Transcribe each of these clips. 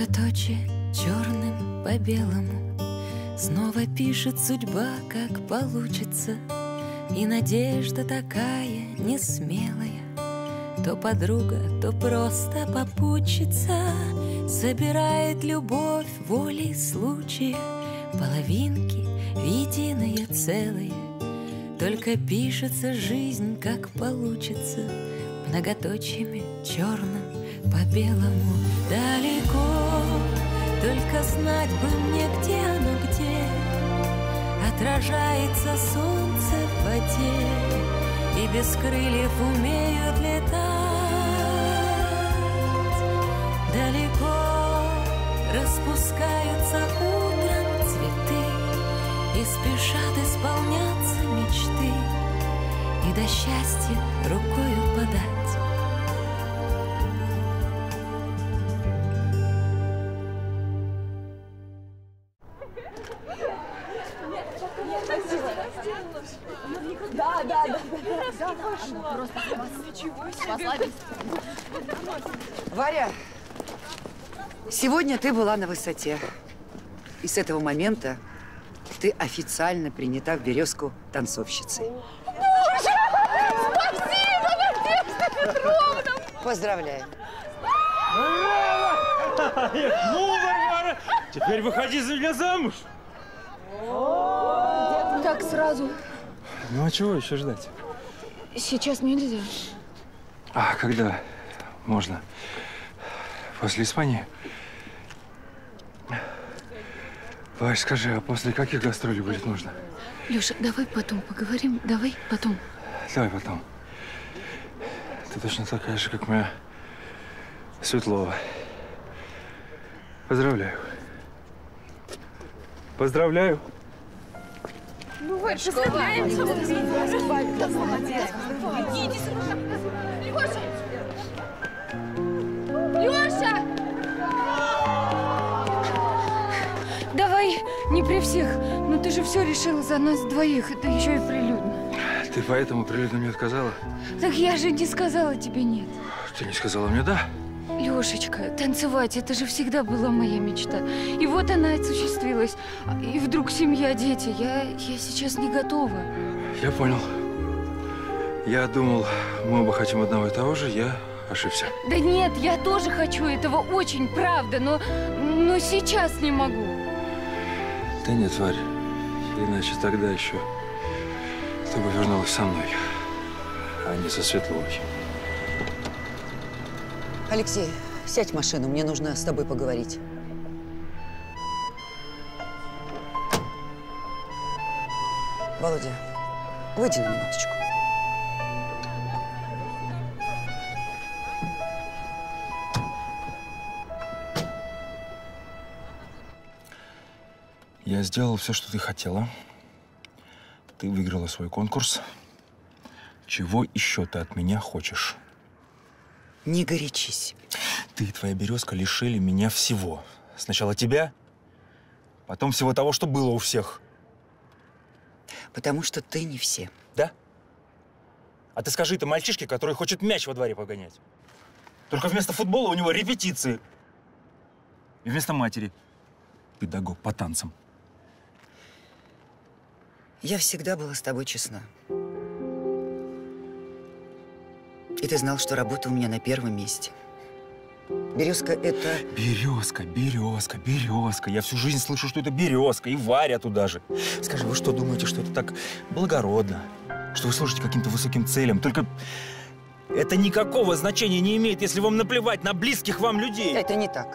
Многоточие черным по белому. Снова пишет судьба, как получится. И надежда такая несмелая. То подруга, то просто попутчица. Собирает любовь волей случая. Половинки в единое целое. Только пишется жизнь, как получится. Многоточиями черным по белому. Далеко, только знать бы мне, где оно, где отражается солнце в воде, и без крыльев умеют летать. Далеко распускаются утром цветы, и спешат исполняться мечты, и до счастья рукою подать. Варя, сегодня ты была на высоте. И с этого момента ты официально принята в «Березку» танцовщицей. Спасибо, Надежда Петровна! Поздравляю. Ну, Варвара, теперь выходи за меня замуж. Так сразу. Ну, а чего еще ждать? Сейчас нельзя. А когда можно? После Испании? Вась, скажи, а после каких гастролей будет нужно? Леша, давай потом поговорим. Давай потом. Давай потом. Ты точно такая же, как моя Светлова. Поздравляю. Поздравляю. Ну вот, поздравляем. Леша! Леша! Давай не при всех. Ну ты же все решила за нас двоих. Это еще и прилюдно. Ты поэтому прилюдно мне отказала? Так я же не сказала тебе нет. Ты не сказала мне «да»? Лешечка, танцевать, это же всегда была моя мечта. И вот она осуществилась. И вдруг семья, дети. Я сейчас не готова. Я понял. Я думал, мы оба хотим одного и того же, я ошибся. Да нет, я тоже хочу этого очень, правда, но сейчас не могу. Да нет, Варь, иначе тогда еще ты бы вернулась со мной, а не со Светловой. Алексей, сядь в машину, мне нужно с тобой поговорить. Володя, выйди на минуточку. Я сделал все, что ты хотела. Ты выиграла свой конкурс. Чего еще ты от меня хочешь? Не горячись. Ты и твоя березка лишили меня всего. Сначала тебя, потом всего того, что было у всех. Потому что ты не все. Да? А ты скажи это мальчишке, который хочет мяч во дворе погонять. Только вместо футбола у него репетиции. И вместо матери педагог по танцам. Я всегда была с тобой честна. И ты знал, что работа у меня на первом месте. Березка – это… Березка, березка, березка. Я всю жизнь слышу, что это березка, и Варя туда же. Скажи, вы что думаете, что это так благородно? Что вы служите каким-то высоким целям? Только это никакого значения не имеет, если вам наплевать на близких вам людей. Это не так.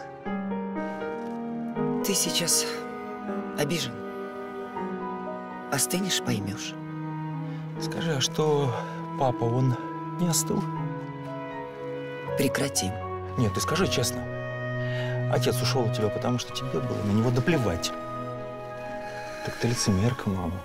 Ты сейчас обижен. Остынешь – поймешь. Скажи, а что папа, он не остыл? Прекрати. Нет, ты скажи честно. Отец ушел от тебя, потому что тебе было на него наплевать. Так ты лицемерка, мама.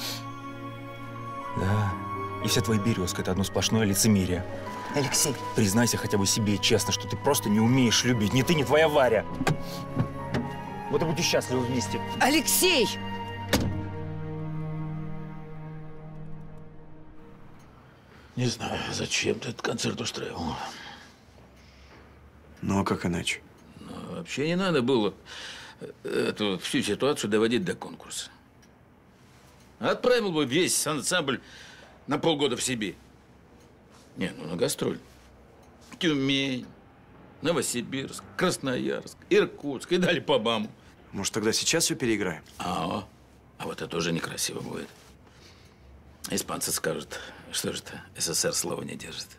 Да. И вся твоя березка – это одно сплошное лицемерие. Алексей. Признайся хотя бы себе честно, что ты просто не умеешь любить. Ни ты, ни твоя Варя. Вот и будете счастливы вместе. Алексей! Не знаю, зачем ты этот концерт устраивал. Ну, а как иначе? Вообще не надо было эту всю ситуацию доводить до конкурса. Отправил бы весь ансамбль на полгода в Сибирь. Не, ну на гастроль. Тюмень, Новосибирск, Красноярск, Иркутск и дали по БАМу. Может, тогда сейчас все переиграем? А вот это уже некрасиво будет. Испанцы скажут, что же это СССР слова не держит.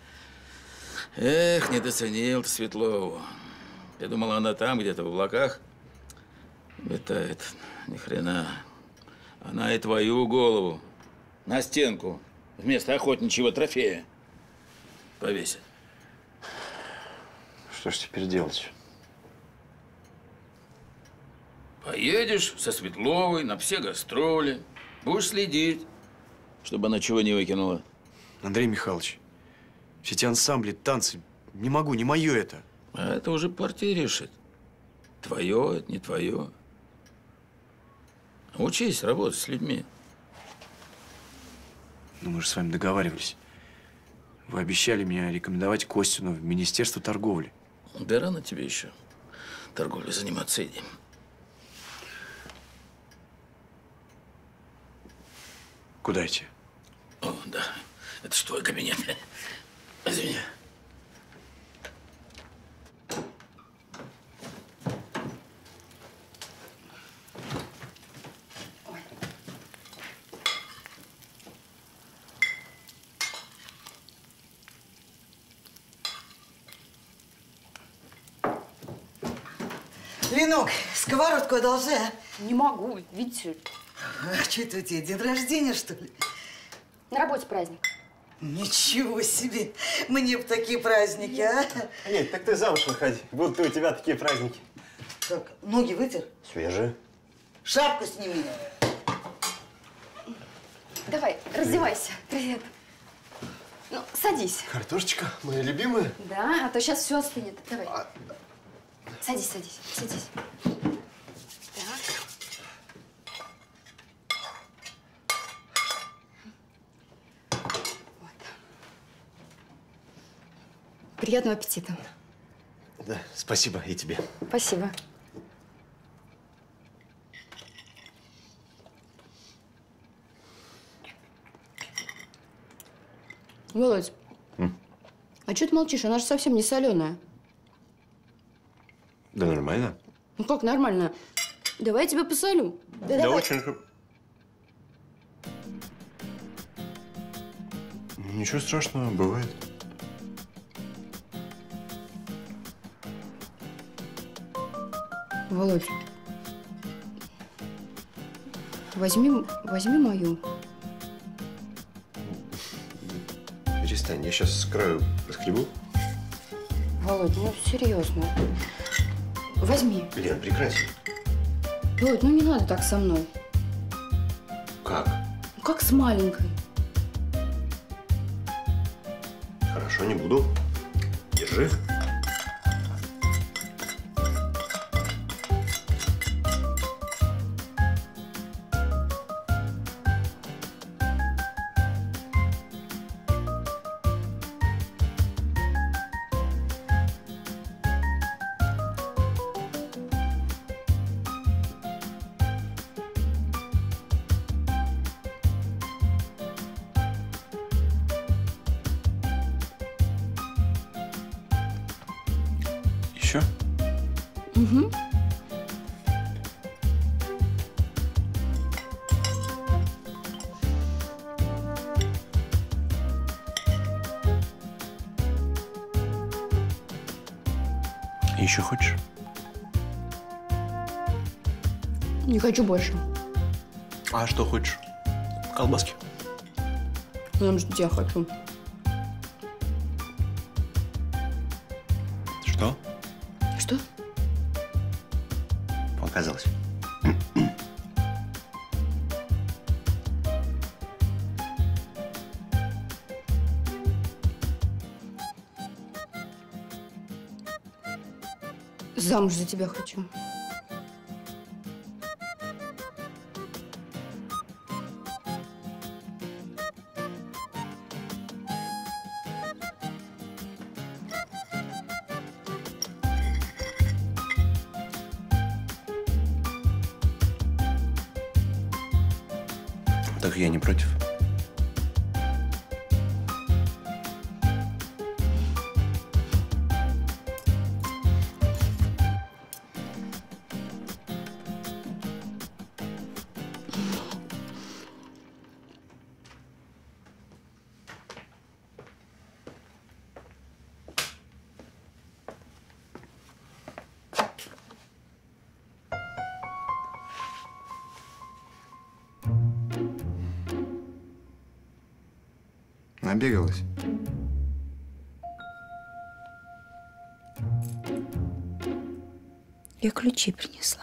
Эх, недооценил ты Светлову. Ты думала, она там, где-то в облаках витает. Ни хрена. Она и твою голову на стенку вместо охотничьего трофея повесит. Что ж теперь делать? Поедешь со Светловой на все гастроли. Будешь следить, чтобы она чего не выкинула. Андрей Михайлович, все эти ансамбли, танцы, не могу, не мое это. А это уже партия решит. Твое, это не твое. Учись работать с людьми. Ну, мы же с вами договаривались. Вы обещали меня рекомендовать Костину в Министерство торговли. Да рано тебе еще торговлей заниматься, иди. Куда идти? О, да. Это ж твой кабинет. Извини. Ленок, сковородку одолжи, а? Не могу, видите. А что это у тебя, день рождения, что ли? На работе праздник. Ничего себе! Мне бы такие праздники, а? Нет, так ты замуж выходи. Будут у тебя такие праздники. Как, ноги вытер? Свежие. Шапку сними. Давай, раздевайся. Привет. Ну, садись. Картошечка, моя любимая. Да, а то сейчас все остынет. Давай. Садись, садись, садись. Так. Вот. Приятного аппетита. Да, спасибо и тебе. Спасибо. Володь, а что ты молчишь? Она же совсем не соленая. Да нормально. Ну как нормально? Давай я тебя посолю. Да давай. очень. Ничего страшного, бывает. Володь, возьми мою. Перестань, я сейчас с краю расхлебу. Володь, ну серьезно. Возьми. Лен, прекрати. Володь, ну не надо так со мной. Как? Ну как с маленькой. Хорошо, не буду. Держи. Еще? Угу. Еще хочешь? Не хочу больше. А что хочешь? Колбаски? Потому что я хочу. Что? Что? Показалось. Замуж за тебя хочу. Так я не против. Набегалась? Я ключи принесла.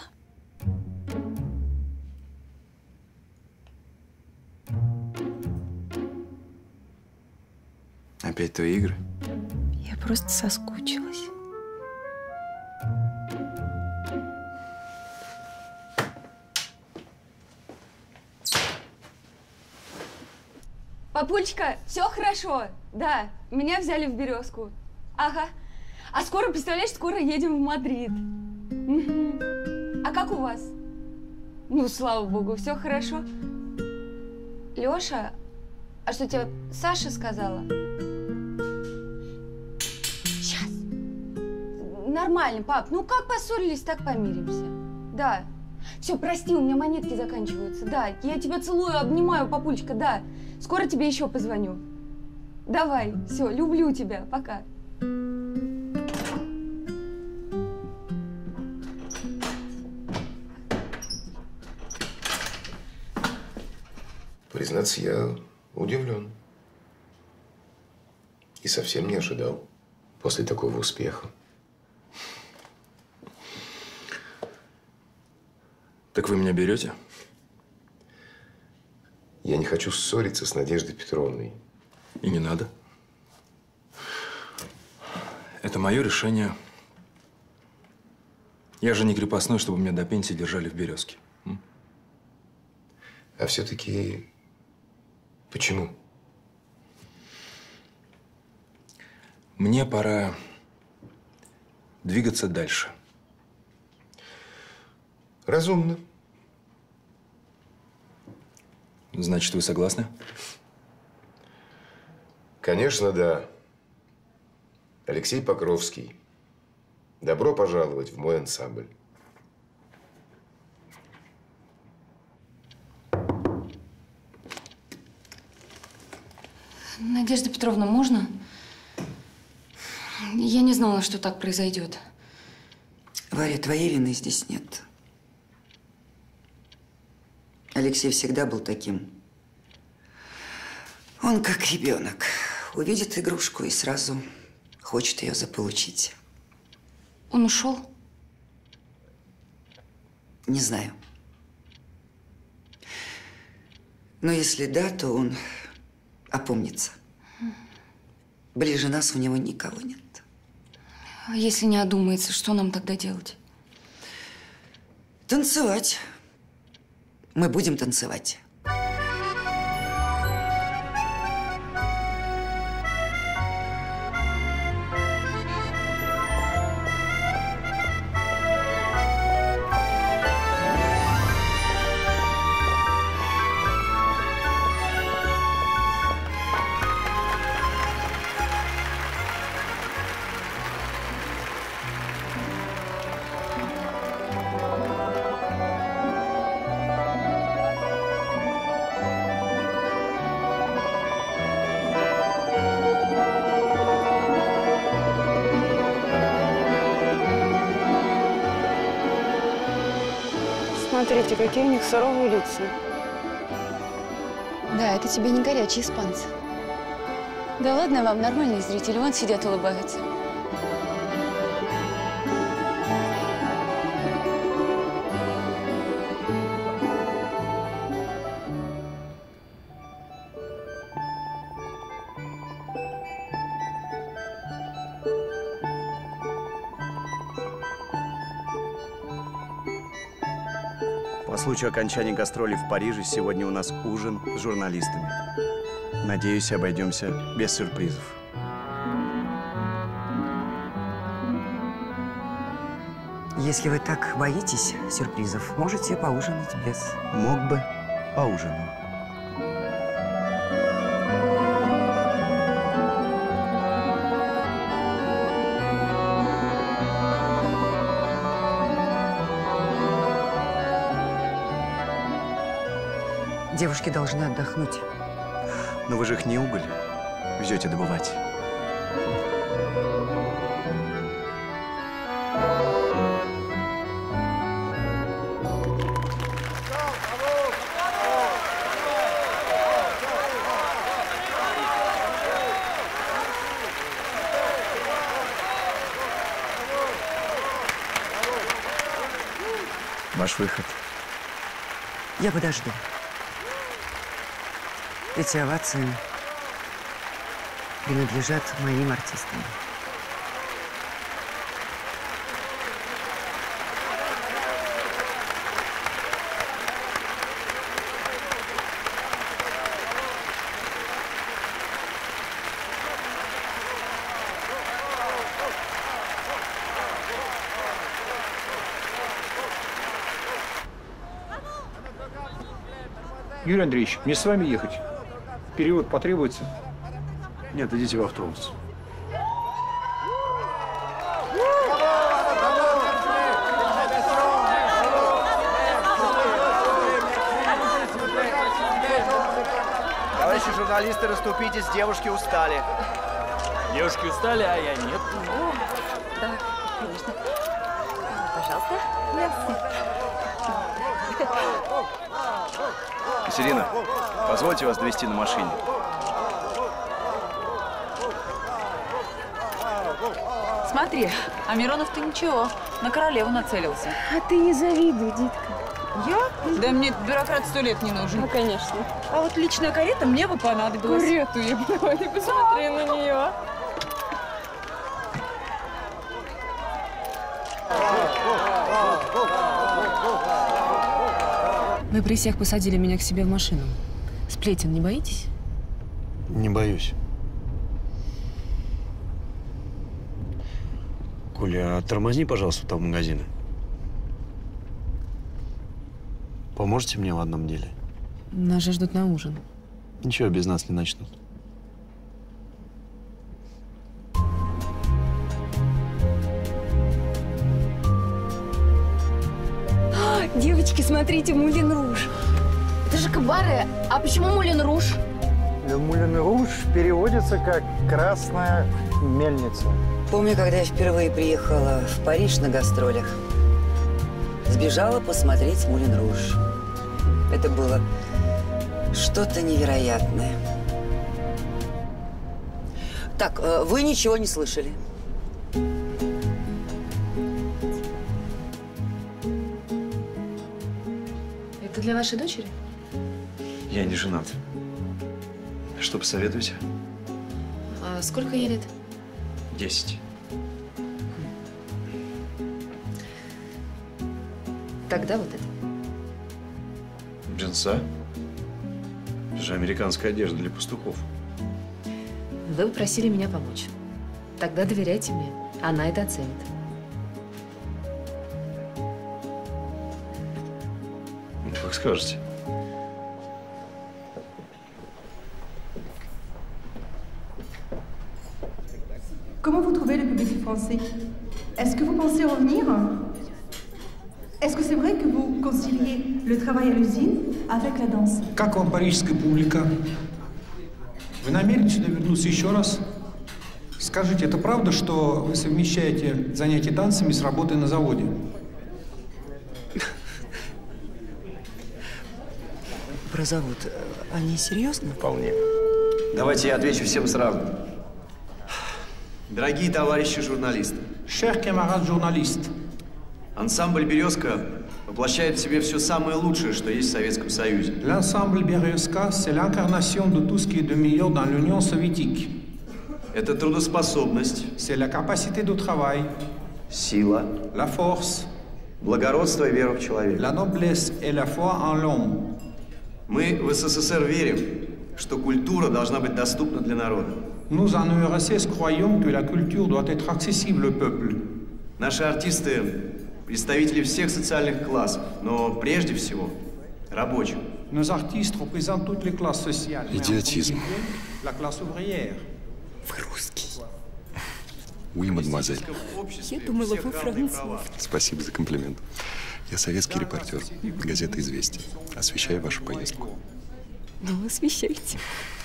Опять твои игры? Я просто соскучилась. Папулечка, все хорошо. Да, меня взяли в Березку. Ага. А скоро, представляешь, скоро едем в Мадрид. Угу. А как у вас? Ну, слава богу, все хорошо. Леша, а что тебе Саша сказала? Сейчас. Нормально, пап. Ну, как поссорились, так помиримся. Да. Все, прости, у меня монетки заканчиваются. Да, я тебя целую, обнимаю, папулечка, да. Скоро тебе еще позвоню. Давай, все, люблю тебя, пока. Признаться, я удивлен. И совсем не ожидал после такого успеха. Так вы меня берете? Я не хочу ссориться с Надеждой Петровной. И не надо. Это мое решение. Я же не крепостной, чтобы меня до пенсии держали в Березке. А все-таки почему? Мне пора двигаться дальше. Разумно. Значит, вы согласны? Конечно, да. Алексей Покровский, добро пожаловать в мой ансамбль. Надежда Петровна, можно? Я не знала, что так произойдет. Варя, твоей вины здесь нет. Алексей всегда был таким. Он как ребенок. Увидит игрушку и сразу хочет ее заполучить. Он ушел? Не знаю. Но если да, то он опомнится. Ближе нас у него никого нет. А если не одумается, что нам тогда делать? Танцевать. Мы будем танцевать. Смотрите, какие у них суровые лица. Да, это тебе не горячие испанцы. Да ладно вам, нормальные зрители, вон сидят, улыбаются. По случаю окончания гастролей в Париже сегодня у нас ужин с журналистами. Надеюсь, обойдемся без сюрпризов. Если вы так боитесь сюрпризов, можете поужинать без. Мог бы, поужинаю. Девушки должны отдохнуть. Но вы же их не уголь везете добывать. Ваш выход. Я подожду. Эти овации принадлежат моим артистам. Юрий Андреевич, мне с вами ехать? Перевод потребуется? Нет, идите в автобус. Товарищи журналисты, расступитесь, девушки устали. Девушки устали, а я нет. Да, конечно. Пожалуйста. Катерина, позвольте вас довезти на машине. Смотри, а Миронов-то ничего, на королеву нацелился. А ты не завидуй, Дитка. Я? Да мне этот бюрократ 100 лет не нужен. Ну, конечно. А вот личная карета мне бы понадобилась. Карету я поняла, ты посмотри на нее. Вы при всех посадили меня к себе в машину. Сплетен не боитесь? Не боюсь. Коля, тормозни, пожалуйста, у того магазина. Поможете мне в одном деле? Нас же ждут на ужин. Ничего, без нас не начнут. Девочки, смотрите, Мулен Руж. Это же кабаре. А почему Мулен Руж? Мулен Руж переводится как «красная мельница». Помню, когда я впервые приехала в Париж на гастролях. Сбежала посмотреть Мулен Руж. Это было что-то невероятное. Так, вы ничего не слышали? Это для вашей дочери? Я не женат. Что посоветуете? А сколько ей лет? 10. Тогда вот это. Джинса? Это же американская одежда для пастухов. Вы попросили меня помочь. Тогда доверяйте мне. Она это оценит. Ну, как скажете. Comment vous trouvez le public français? Est-ce que vous pensez revenir? Est-ce que c'est vrai que vous conciliez le travail à l'usine avec la danse? Как вам парижская публика? Вы намерены сюда вернуться еще раз? Скажите, это правда, что вы совмещаете занятия танцами с работой на заводе? Про завод. Они серьезно? Вполне. Давайте я отвечу всем сразу. Дорогие товарищи журналисты. Cher camarade journaliste. Ансамбль «Березка» воплощает в себе все самое лучшее, что есть в Советском Союзе. L'ensemble Березка, c'est l'incarnation de tout ce qui est de meilleur dans l'Union soviétique. Это трудоспособность. C'est la capacité de travail. Сила. La force. Благородство и вера в человека. La noblesse et la foi en l'homme. Мы в СССР верим, что культура должна быть доступна для народа. Nous, en URSS, croyons que la culture doit être accessible au peuple. Наши артисты – представители всех социальных классов, но прежде всего рабочих. Nos artistes représentent toutes les classes sociales. Идиотизм. La classe ouvrière. Вы русский. Oui, мадемуазель. Я думала, вы француз. Спасибо за комплимент. Я советский репортер, газета «Известия». Освещаю вашу поездку. Ну, освещайте.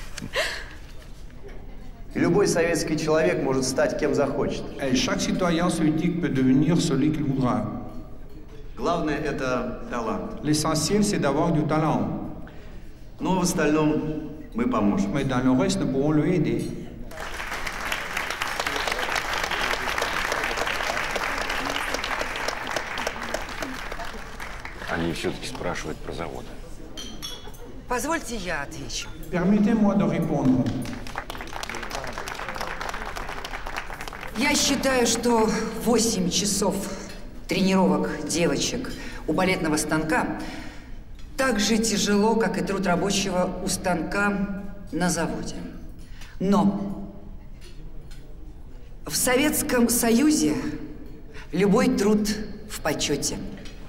И любой советский человек может стать кем захочет. Et chaque citoyen soviétique peut devenir celui qu'il voudra. Главное – это талант. L'essentiel, c'est d'avoir du talent. Но в остальном мы поможем. Mais dans le reste, nous pourrons le aider. Они все-таки спрашивают про заводы. Позвольте, я отвечу. Permettez-moi de répondre. Я считаю, что 8 часов тренировок девочек у балетного станка так же тяжело, как и труд рабочего у станка на заводе. Но в Советском Союзе любой труд в почете.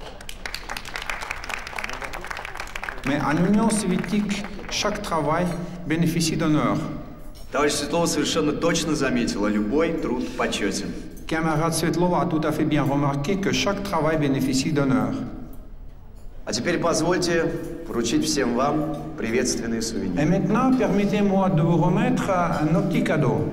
Mais en Union soviétique, chaque travail bénéficie d'honneur. Товарищ Светлова совершенно точно заметила, любой труд почетен. Camarade Svetlova a tout à fait bien remarqué que chaque travail bénéficie d'honneur. А теперь позвольте вручить всем вам приветственные сувениры. Et maintenant, permettez-moi de vous remettre nos petits cadeaux.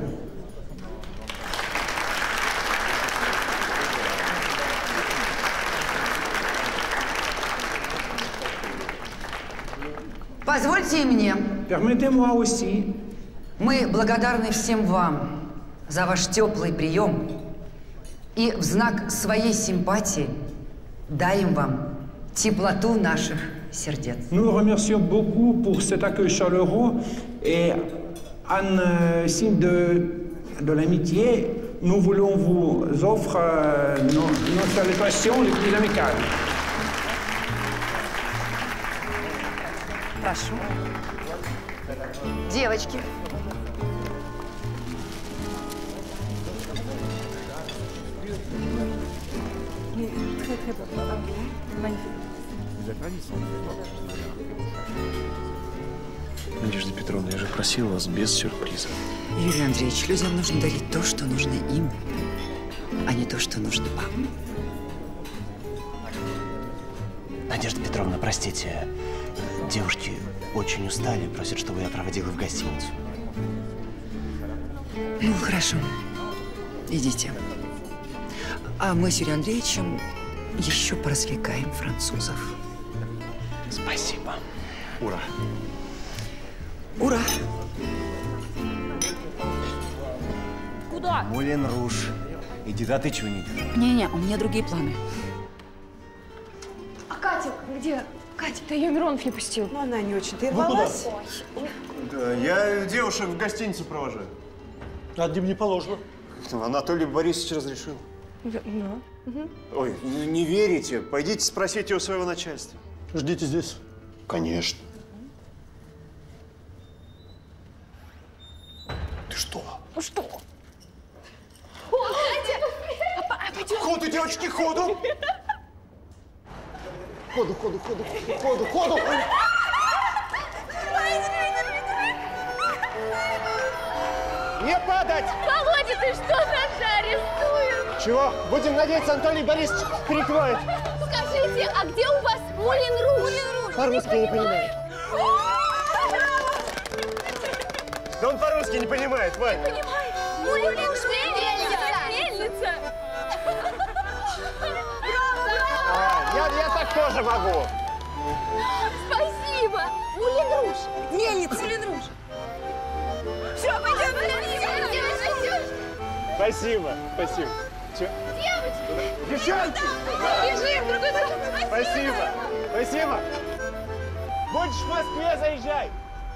Позвольте и мне. Permettez-moi aussi. Мы благодарны всем вам за ваш теплый прием и в знак своей симпатии даем вам теплоту наших сердец. Nous remercions beaucoup pour cet accueil chaleureux et en signe de l'amitié, nous voulons vous offrir nos salutations les plus amicales. Прошу. Девочки. Надежда Петровна, я же просил вас без сюрприза. Юрий Андреевич, людям нужно дарить то, что нужно им, а не то, что нужно вам. Надежда Петровна, простите, девушки очень устали, просят, чтобы я проводила в гостиницу. Ну, хорошо. Идите. А мы с Юрием Андреевичем еще поразвлекаем французов. Спасибо. Ура. Ура! Куда? Мулен Руж. Иди, да ты чего не идешь? Не-не, у меня другие планы. А Катя где? Катя, ты ее Миронов не пустил. Ну, она не очень. Ты Вы куда? рвалась? Да, я девушек в гостиницу провожаю. Одним не положено. Анатолий Борисович разрешил. Да. Ой, не верите? Пойдите спросите у своего начальства. Ждите здесь. Конечно. Ты что? Ну что? Катя! Ходу, девочки, ходу! Ходу! Не падать! Володя, ты что, нас арестуют? Чего? Будем надеяться, Анатолий Борисович перекроет. Скажите, а где у вас Мулен Руж? По-русски не понимает. Да он по-русски не понимает, Вань. Понимаешь? Мулен Руж, мельница! Я так тоже могу. Спасибо! Мулен Руж! Мельница. Мулен Руж. Все, пойдем. Спасибо. Че? Девочки! Девчонки! Бежим, другой дом! Спасибо. Будешь в Москве, заезжай.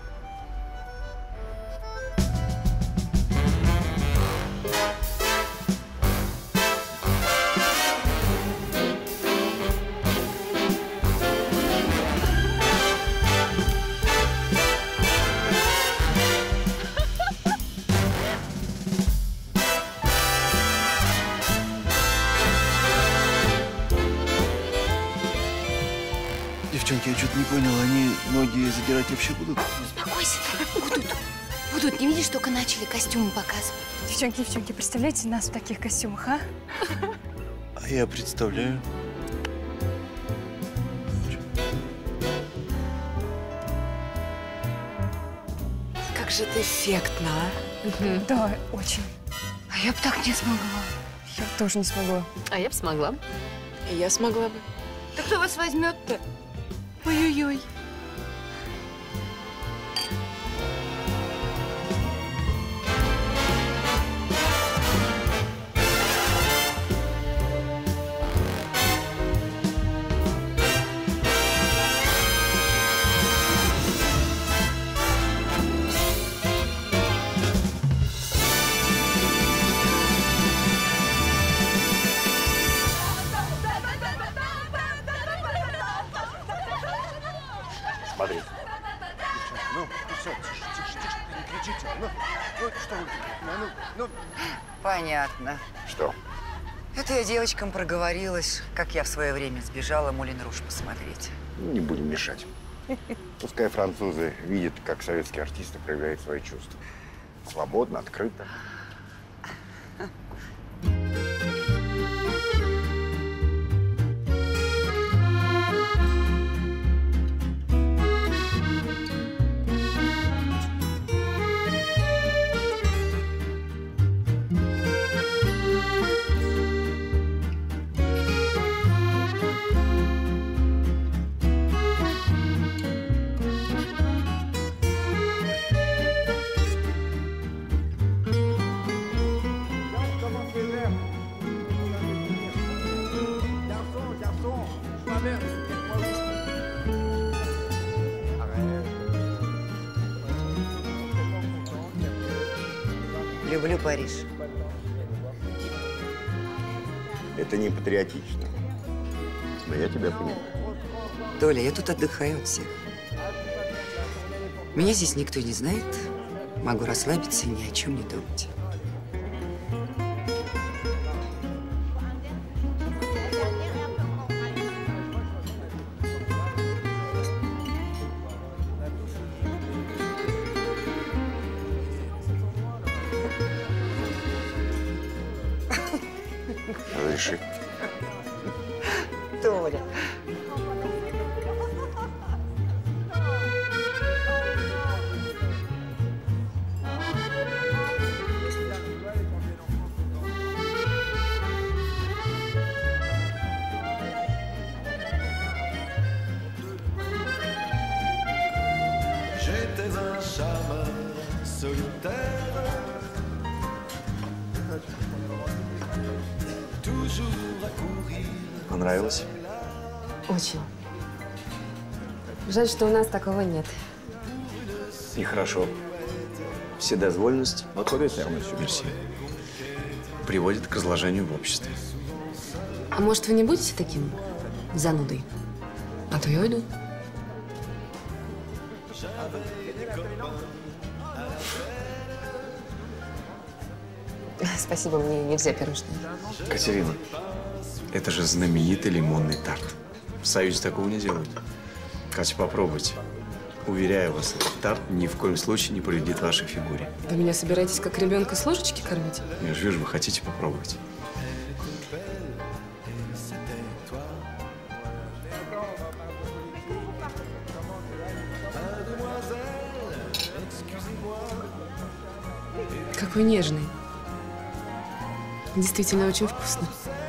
Девчонки, я что-то не понял, они ноги задирать вообще будут? Успокойся, будут. Не видишь, только начали костюмы показывать. Девчонки, представляете нас в таких костюмах, а? А я представляю. как же ты эффектно, а? Да, очень. А я бы так не смогла. Я бы тоже не смогла. А я бы смогла. И я смогла бы. Да кто вас возьмет-то? Ой-ой-ой. Смотри. Ну, все, тише, не кричите. Ну, что вы, ну. Понятно. Что? Это я девочкам проговорилась, как я в свое время сбежала Мулен Руж посмотреть. Не будем мешать. Пускай французы видят, как советские артисты проявляют свои чувства. Свободно, открыто. Люблю Париж. Это не патриотично. Но я тебя понимаю. Толя, я тут отдыхаю от всех. Меня здесь никто не знает. Могу расслабиться и ни о чем не думать. Разреши. Толя. J'étais un charmeur solitaire. Понравилось? Очень. Жаль, что у нас такого нет. И хорошо. Вседозволенность Мерси. Приводит к разложению в обществе. А может, вы не будете таким занудой? А то я уйду. Спасибо, мне нельзя пирожное. Катерина, это же знаменитый лимонный тарт. В Союзе такого не делают. Катя, попробуйте. Уверяю вас, этот тарт ни в коем случае не повредит вашей фигуре. Вы меня собираетесь как ребенка с ложечки кормить? Я же вижу, вы хотите попробовать. Какой нежный. Действительно очень вкусно.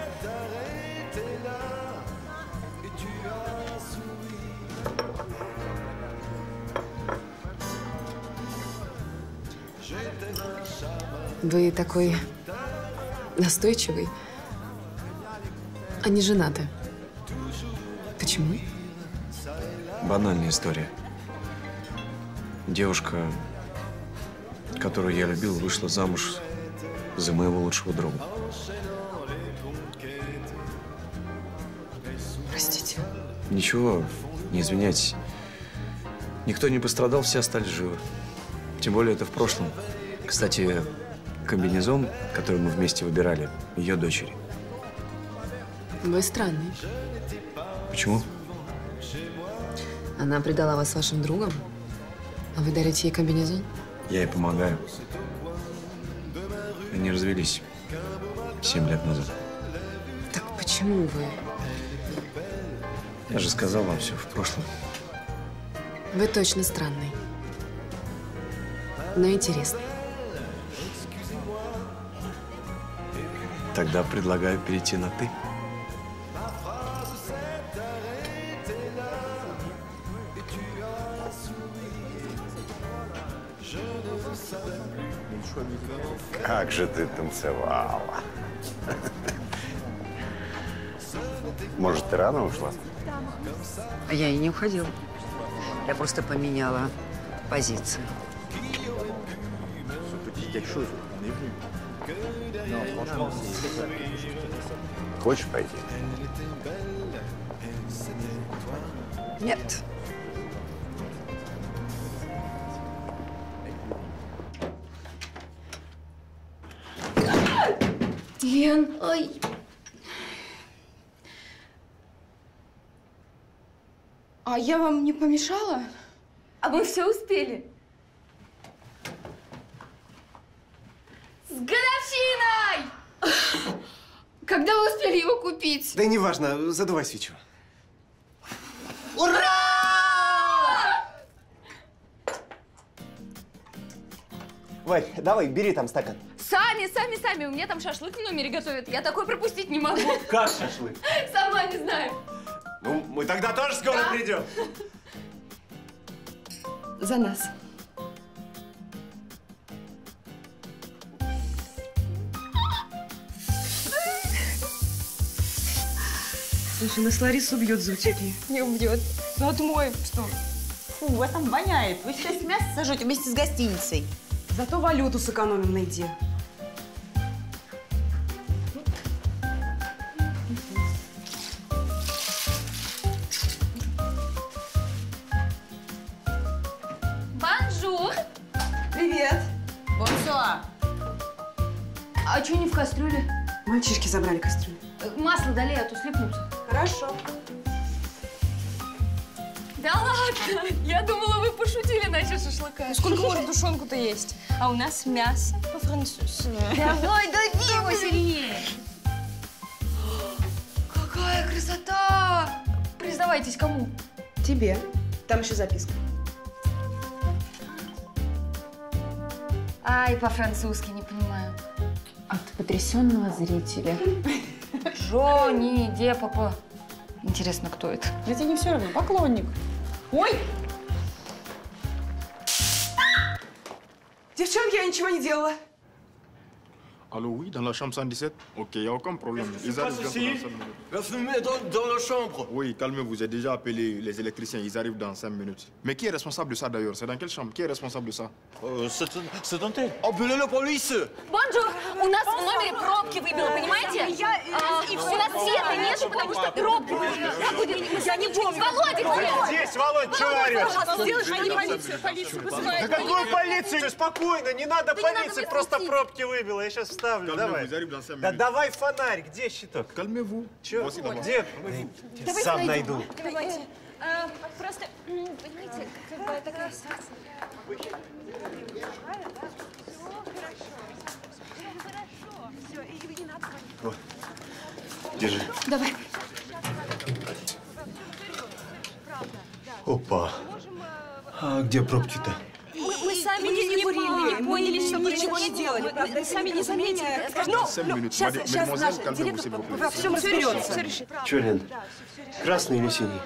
Вы такой настойчивый, а не женаты. Почему? Банальная история. Девушка, которую я любил, вышла замуж за моего лучшего друга. Простите. Ничего, не извиняйтесь. Никто не пострадал, все остались живы. Тем более это в прошлом. Кстати, комбинезон, который мы вместе выбирали, ее дочери. Вы странный. Почему? Она предала вас вашим другом, а вы дарите ей комбинезон? Я ей помогаю. Они развелись 7 лет назад. Так почему вы? Я же сказал вам все в прошлом. Вы точно странный. но интересный. Тогда предлагаю перейти на «ты». Как же ты танцевала. Может, ты рано ушла? Я и не уходила. Я просто поменяла позицию. Хочешь пойти? Нет. Лен, ой. А я вам не помешала? А мы все успели. С годовщиной! Когда вы успели его купить? Да неважно, задувай свечу. Ура! Варь, давай, бери там стакан. Сами. У меня там шашлык в номере готовят. Я такой пропустить не могу. Как шашлык? Сама не знаю. Ну, мы тогда тоже скоро придем. За нас. Слушай, нас Ларису убьет за утеки. Не убьет. Ну, отмоем, что? Фу, в этом воняет. Вы сейчас мясо сожжете вместе с гостиницей. Зато валюту сэкономим на еде. Бонжур! Привет! Бонсуа! А что не в кастрюле? Мальчишки забрали кастрюлю. Масло долей, а то слипнутся. Хорошо. Да ладно! Я думала, вы пошутили насчет шашлыка. Ну, сколько можно тушенку-то есть? А у нас мясо по-французски. Давай, дави его сильнее! Какая красота! Признавайтесь, кому? Тебе. Там еще записка. Ай, по-французски не понимаю. От потрясенного зрителя. Джонни Деппа. Интересно, кто это? Да тебе не все равно, поклонник. Ой! Девчонки, я ничего не делала. Allô, oui, dans la chambre 117? Ok, il n'y a aucun problème. Ils arrivent dans 5 minutes. Va fumer dans la chambre. Oui, calmez-vous, j'ai déjà appelé les électriciens, ils arrivent dans 5 minutes. Mais qui est responsable de ça d'ailleurs? C'est dans quelle chambre? Qui est responsable de ça? C'est Dante. Appelez la police. Бонжур! У нас в номере пробки выбило, понимаете? У нас света нет, потому что пробки выбило. Я не помню. Володя, где? Здесь, Володь, чего орешь? Полицию вызывают. Да какую полицию? Спокойно, не надо полиции, просто пробки выбило. Я сейчас вставлю, давай. Да давай фонарь, где щиток? Calmez-vous. Чего? Где? Сам найду. Давайте. Просто, понимаете, как бы такая ситуация. Вот. Держи. Давай. Опа. А где пробки-то? Мы сами не поняли, что ничего не делали, правда? Мы сами не заметили. Сейчас наш директор во всем разберется. Че, Лен, красный или синий?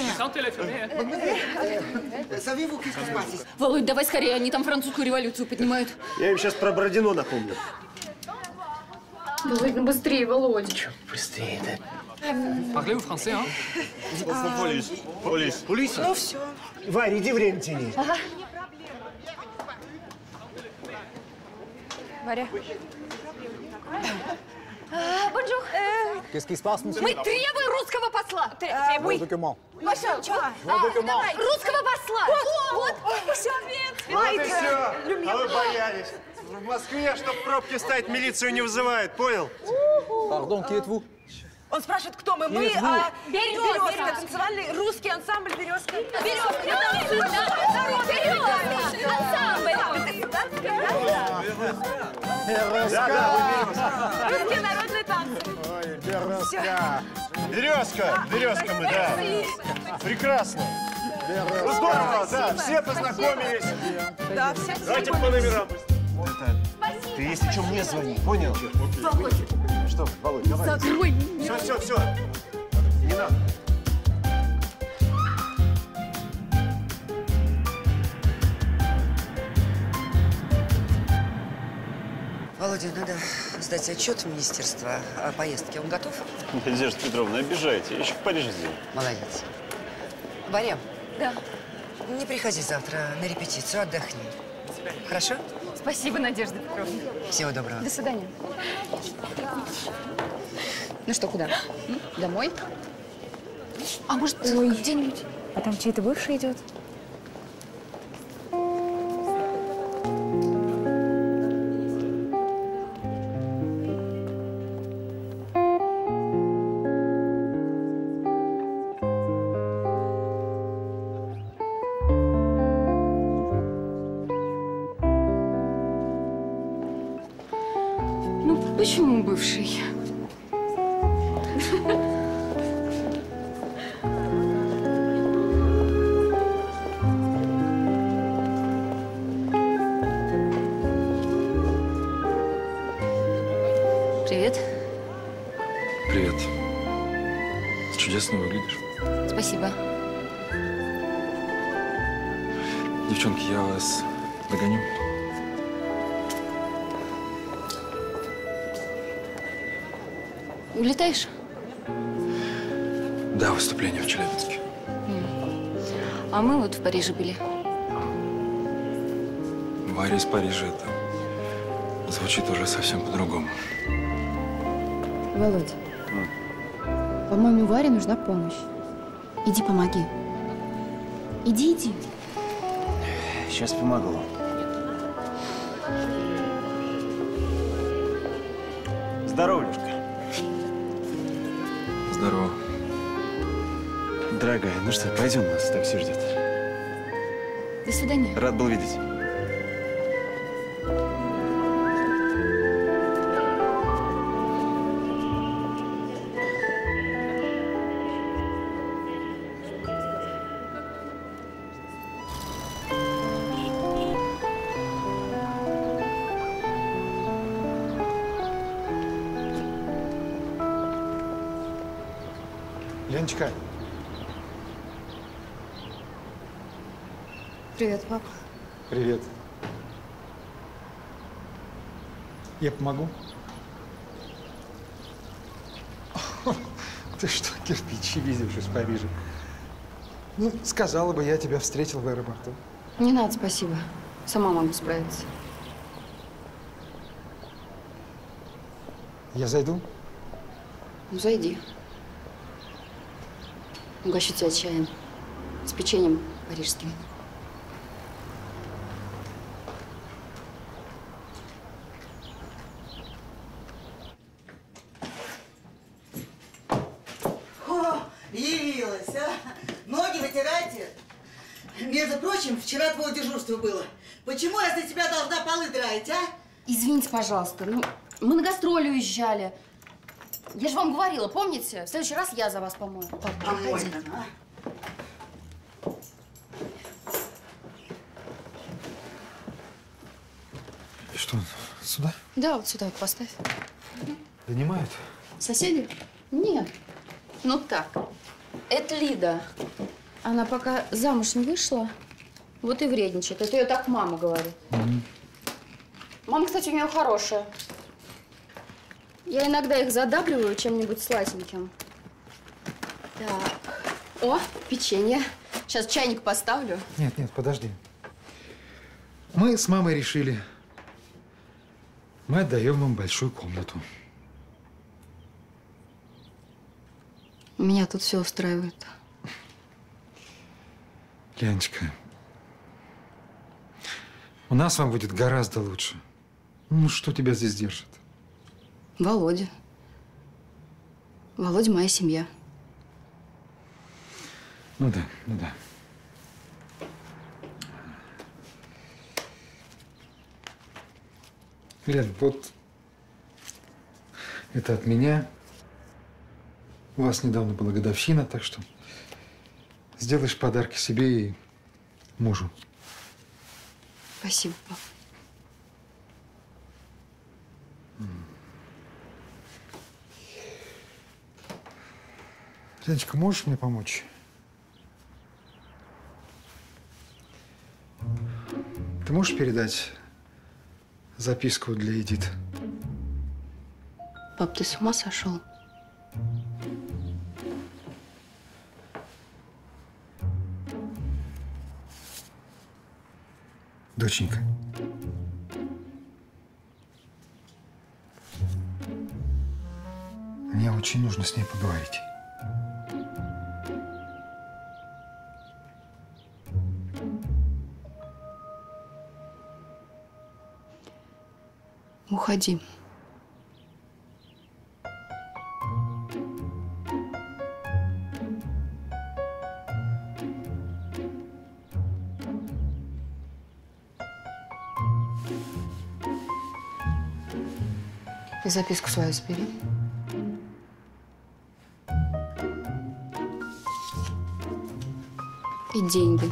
Володь, давай скорее, они там французскую революцию поднимают. Я им сейчас про Бородино напомню. Володь, ну быстрее, Володь. Быстрее, да. Parlez-vous français, hein? Полис. Полис? Ну все. Варя, иди время тяни. Ага. Варя. Бонжур. Qu'est-ce qui se passe, monsieur? Мы требуем русского посла. Vos documents. Русского посла. Вот. Вот и все. А вы боялись. В Москве, чтобы пробки ставить, милицию не вызывают, понял? Pardon, qui êtes-vous? Он спрашивает, кто мы. Мы Березка, танцевальный русский ансамбль Березка. Русские народные танцы. Ой, Березка. Березка мы, да. Прекрасно. Ну здорово, да, все познакомились. Да, все Давайте по номерам. Ты, если что, мне звони, понял? Что, Володь, давай. Закрой. Все. Не надо. Володя, надо сдать отчет в министерство о поездке. Он готов? Надежда Петровна, обижайте. Я еще в Париже сделал. Молодец. Варя, Да. не приходи завтра на репетицию, отдохни. Хорошо? Спасибо, Надежда Петровна. Всего доброго. До свидания. Ну что, куда? Домой? А может, где-нибудь? А там чей-то бывший идет? Ну, почему бывший? Привет. Привет. Чудесно выглядишь. Спасибо. Девчонки, я вас догоню. Улетаешь? Да, выступление в Челябинске. А мы вот в Париже были. Варя из Парижа, это звучит уже совсем по-другому. Володь, по-моему, Варе нужна помощь. Иди помоги. Иди. Сейчас помогу. Здорово, Люшка. Здорово. Дорогая, ну что, пойдем, нас такси ждет. До свидания. Рад был видеть. Леночка. Привет, пап. Привет. Я помогу? Ты что, кирпичи везешь из Парижа? Ну, сказала бы, я тебя встретил в аэропорту. Не надо, спасибо. Сама могу справиться. Я зайду? Ну, зайди. Угощу тебя чаем. С печеньем парижским. О, явилась, а? Ноги вытирайте. Между прочим, вчера твое дежурство было. Почему я за тебя должна полы драить, а? Извините, пожалуйста. Ну, мы на гастроли уезжали. Я же вам говорила, помните? В следующий раз я за вас помою. Пап, проходи. И что, сюда? Да, вот сюда вот поставь. Донимают? Соседи? Нет. Ну так. Это Лида. Она пока замуж не вышла, вот и вредничает. Это ее так мама говорит. Мама, кстати, у нее хорошая. Я иногда их задабриваю чем-нибудь сладеньким. Так. О, печенье. Сейчас чайник поставлю. Нет, подожди. Мы с мамой решили, мы отдаем вам большую комнату. Меня тут все устраивает. Леночка, у нас вам будет гораздо лучше. Ну, что тебя здесь держит? Володя. Володя моя семья. Ну да. Лен, вот это от меня. У вас недавно была годовщина, так что Сделаешь подарки себе и мужу. Спасибо, пап. Леночка, можешь мне помочь? Ты можешь передать записку для Эдит? Пап, ты с ума сошел? Доченька. Мне очень нужно с ней поговорить. Уходи. И записку свою забери. И деньги.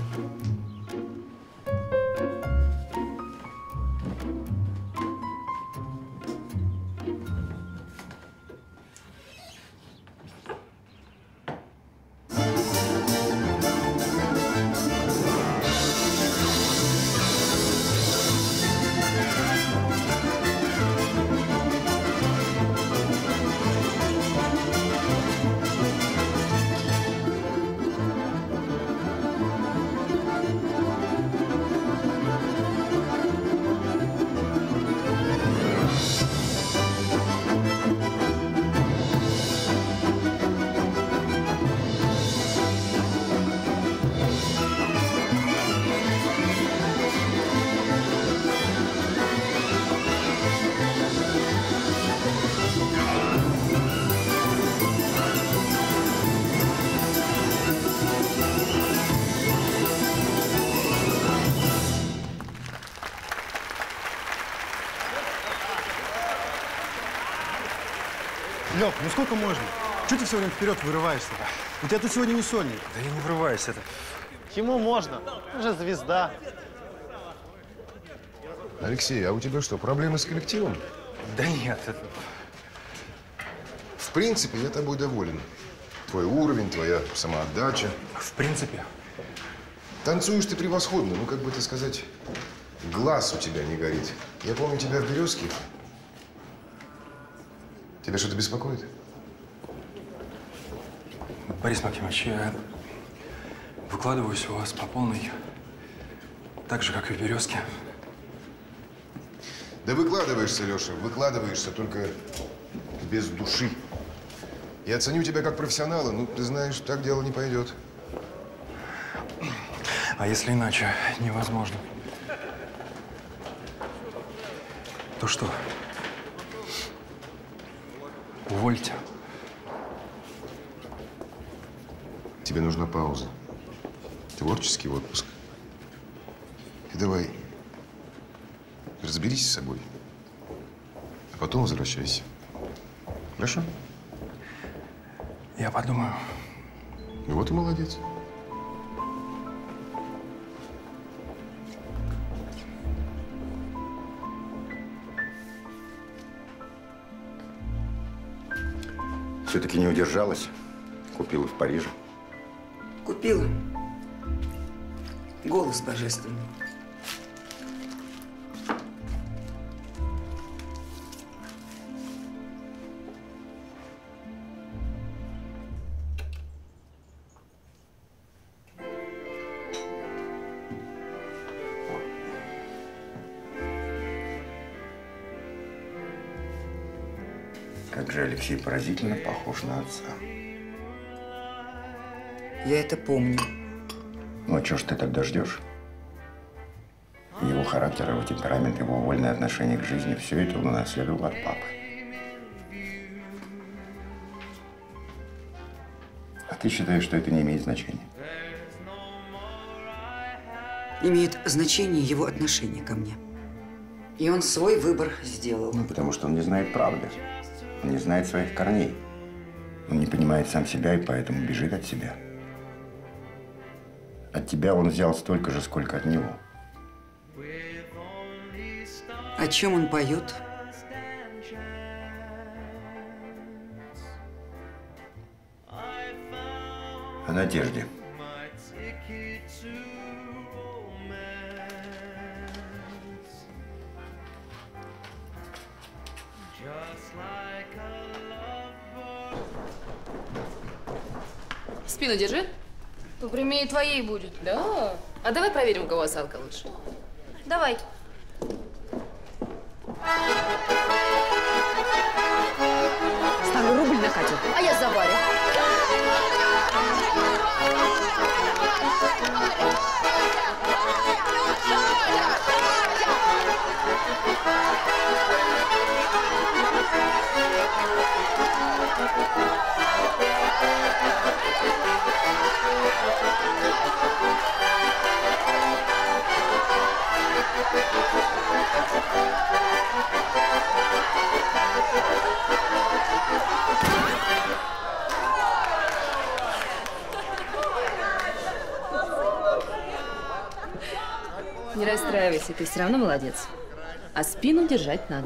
Лёх, ну сколько можно? Чего ты все время вперед вырываешься-то? У тебя тут сегодня не сольник. Да я не врываюсь, это… Ему можно. Он же звезда. Алексей, а у тебя что, проблемы с коллективом? Да нет, это… В принципе, я тобой доволен. Твой уровень, твоя самоотдача. В принципе. Танцуешь ты превосходно, ну, как бы это сказать, глаз у тебя не горит. Я помню тебя в «Березке». Тебя что-то беспокоит? Борис Максимович, я выкладываюсь у вас по полной, так же, как и в «Березке». Да выкладываешься, Леша, выкладываешься, только без души. Я ценю тебя как профессионала, ну, ты знаешь, так дело не пойдет. А если иначе невозможно? То что? Увольте. Тебе нужна пауза. Творческий отпуск. Ты давай разберись с собой, а потом возвращайся. Хорошо? Я подумаю. Ну вот и молодец. Все-таки не удержалась. Купила в Париже. Купила. Голос божественный. Как же Алексей поразительно похож на отца. Я это помню. Ну, а чего ж ты тогда ждешь? Его характер, его темперамент, его вольное отношение к жизни – все это он унаследовал от папы. А ты считаешь, что это не имеет значения? Имеет значение его отношение ко мне. И он свой выбор сделал. Ну, потому что он не знает правды. Он не знает своих корней. Он не понимает сам себя и поэтому бежит от себя. От тебя он взял столько же, сколько от него. О чем он поет? О надежде. Спину держи. Попрямее твоей будет. Да. А давай проверим, у кого осанка лучше. Давай. Ставлю рубль на Катю. А я за Варю. Не расстраивайся, ты все равно молодец. А спину держать надо.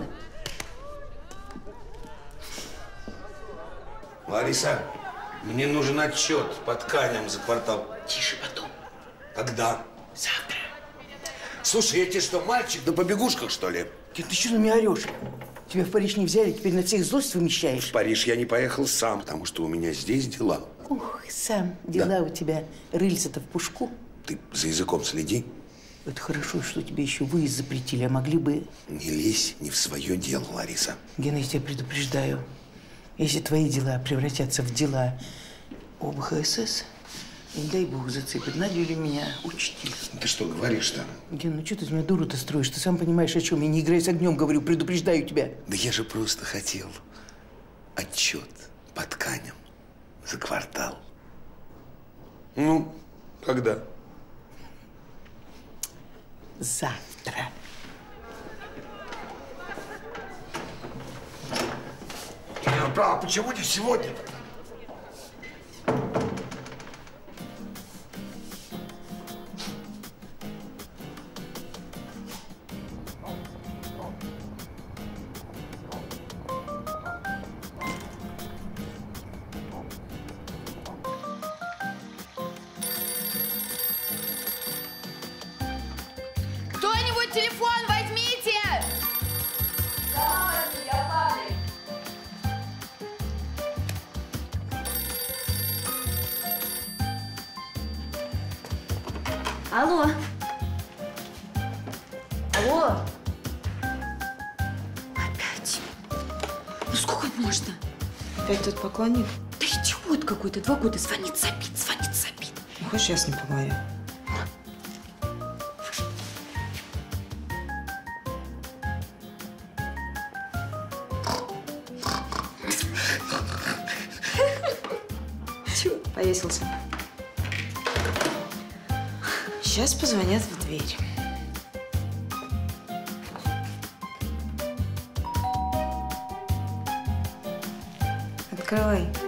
Лариса, мне нужен отчет по тканям за квартал. Тише потом. Когда? Завтра. Слушай, я тебе что, мальчик на побегушках, что ли? Ты что на меня орешь? Тебя в Париж не взяли, теперь на всех злость вымещаешь? В Париж я не поехал сам, потому что у меня здесь дела. Ух, сам. Дела у тебя. Рыльца-то в пушку. Ты за языком следи. Это хорошо, что тебе еще выезд запретили, а могли бы… Не лезь не в свое дело, Лариса. Гена, я тебя предупреждаю. Если твои дела превратятся в дела ОБХСС, не дай бог зацепит Надю или меня, учти. Ты что говоришь-то? Ген, ну что ты из меня дуру-то строишь? Ты сам понимаешь, о чем я. Не играй с огнем, говорю, предупреждаю тебя. Да я же просто хотел отчет по тканям за квартал. Ну, когда? Завтра. А почему не сегодня-то? Кто-нибудь телефон возьмите! Алло. Алло. Опять. Ну сколько можно? Опять тот поклонник? Да идиот какой-то. 2 года звонит, забит, звонит, забит. Ну, хочешь, я с ним поговорю? Чего? Повесился. Сейчас позвонят в дверь. Открывай.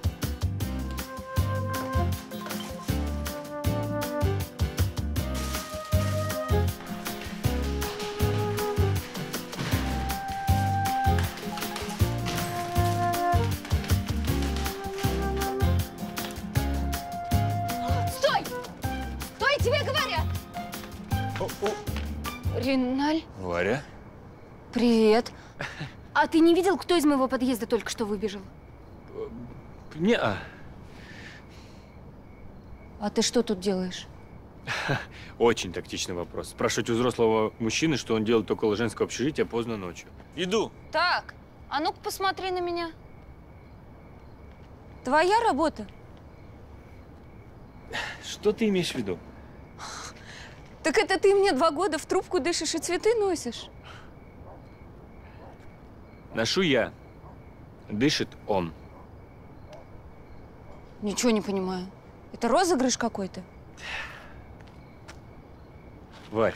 Стой! Стой, тебе говорят! Риналь, Варя? привет. А ты не видел, кто из моего подъезда только что выбежал? Не-а. А ты что тут делаешь? Очень тактичный вопрос. Спрашивать у взрослого мужчины, что он делает около женского общежития поздно ночью. Иду. Так, а ну-ка посмотри на меня. Твоя работа? Что ты имеешь в виду? Так это ты мне 2 года в трубку дышишь и цветы носишь? Ношу я. Дышит он. Ничего не понимаю. Это розыгрыш какой-то? Варь.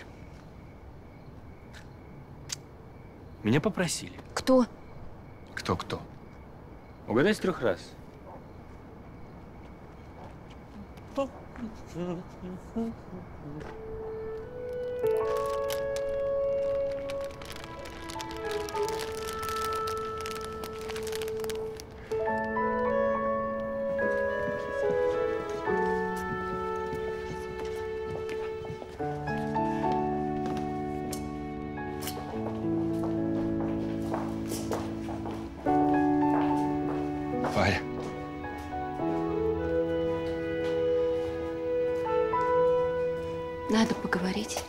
Меня попросили. Кто? Кто-кто? Угадай с 3 раз. Варя. Надо поговорить.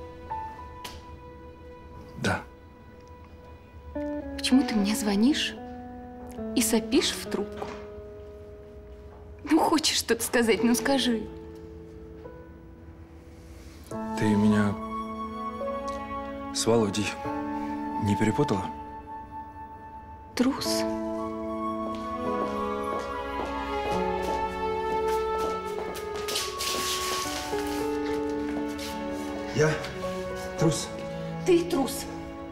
Да. Почему ты мне звонишь и сопишь в трубку? Ну, хочешь что-то сказать, ну скажи. Ты меня с Володей не перепутала? Трус. Я трус. Ты трус.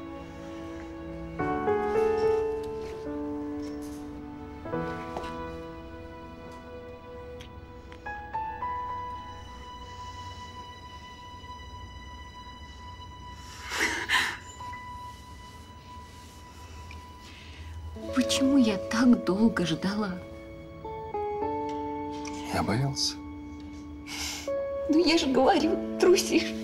Почему я так долго ждала? Я боялся. Ну я же говорю, трусишь.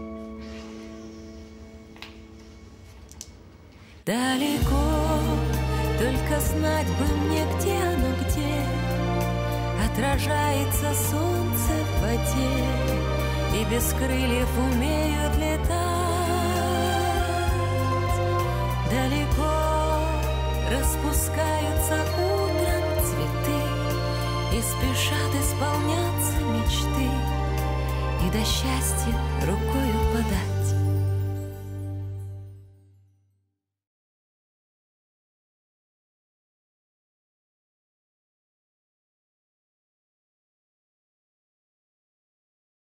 Далеко, только знать бы мне, где оно, где отражается солнце в воде, и без крыльев умеют летать. Далеко распускаются утром цветы, и спешат исполняться мечты, и до счастья рукою подать.